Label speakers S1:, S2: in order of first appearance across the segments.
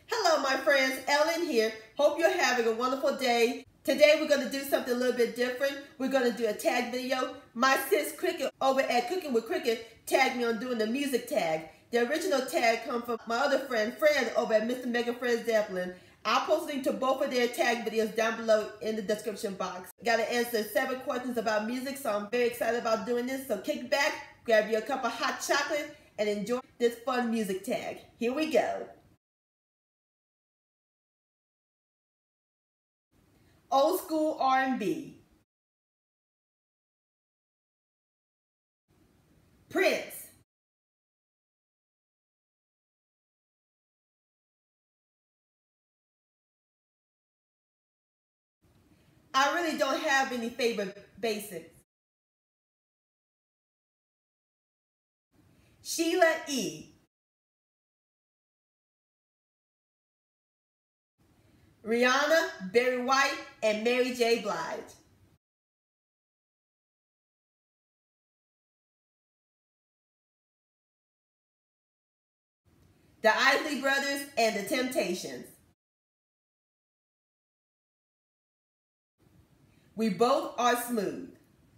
S1: Hello my friends, Ellen here. Hope you're having a wonderful day. Today we're going to do something a little bit different. We're going to do a tag video. My sis Cricket over at Cooking with Cricket tagged me on doing the music tag. The original tag comes from my other friend, Fred, over at MrMegaFredZepplin. I'll post a link to both of their tag videos down below in the description box. Got to answer 7 questions about music, so I'm very excited about doing this. So kick back, grab you a cup of hot chocolate, and enjoy this fun music tag. Here we go. Old school R&B. Prince. I really don't have any favorite basics. Sheila E. Rihanna, Barry White, and Mary J. Blige. The Isley Brothers and the Temptations. We both are smooth.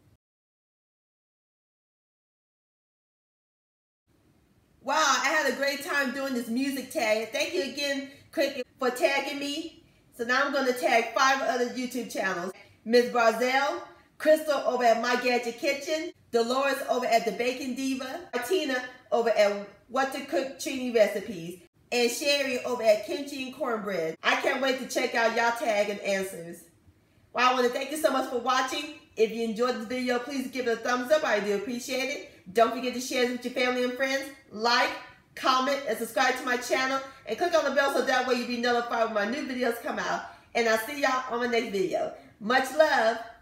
S1: Wow, I had a great time doing this music tag. Thank you again, Cricket, for tagging me. So now I'm going to tag 5 other YouTube channels. Ms. Barzell, Crystal over at My Gadget Kitchen, Dolores over at The Baking Diva, Martina over at What to Cook Trini Recipes, and Sherry over at Kimchi and Cornbread. I can't wait to check out y'all tag and answers. Well, I want to thank you so much for watching. If you enjoyed this video, please give it a thumbs up. I do appreciate it. Don't forget to share it with your family and friends. Like, comment, and subscribe to my channel. And click on the bell so that way you'll be notified when my new videos come out. And I'll see y'all on my next video. Much love.